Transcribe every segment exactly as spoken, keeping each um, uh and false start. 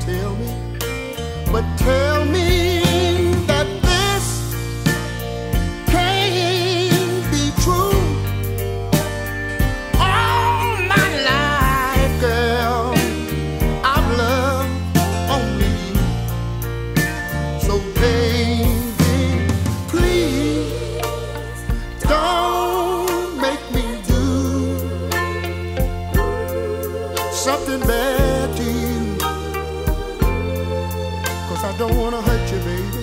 tell me, but tell me that this can't be true. All my life, girl, I've loved only you. So baby, please don't make me do something bad to you, 'cause I don't wanna hurt you, baby.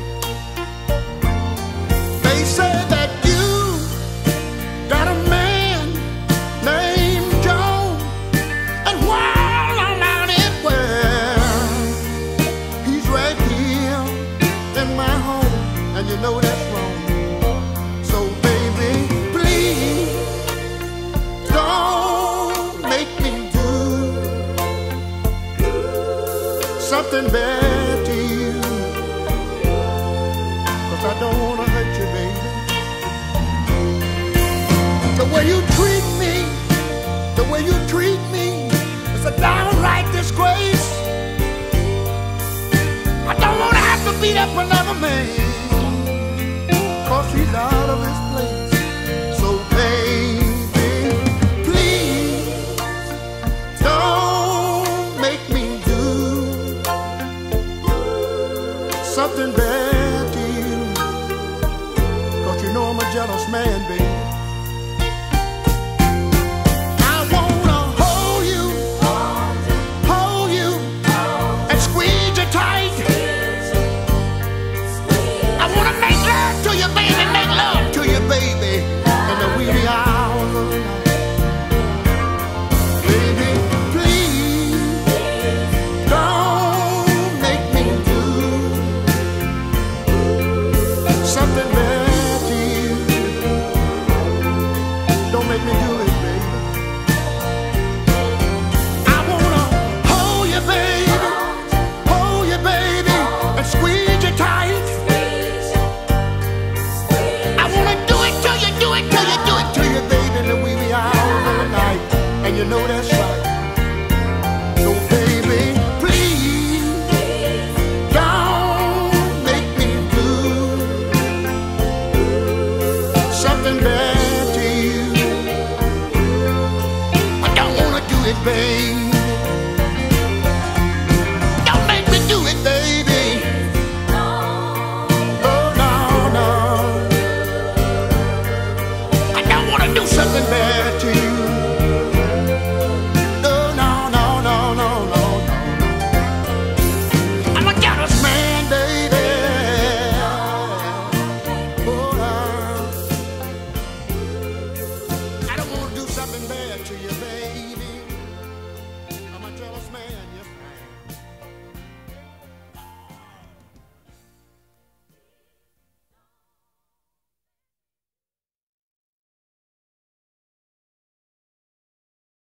They say that you got a man named Joe, and while I'm out in world, he's right here in my home, and you know that's wrong. So baby, please don't make me do something bad to you, 'cause I don't wanna hurt you, baby. The way you treat me, the way you treat me, it's a downright disgrace. I don't wanna have to beat up another man, 'cause he's out of his place. So baby, please don't make me do something bad to you, 'cause you know I'm a jealous man, baby.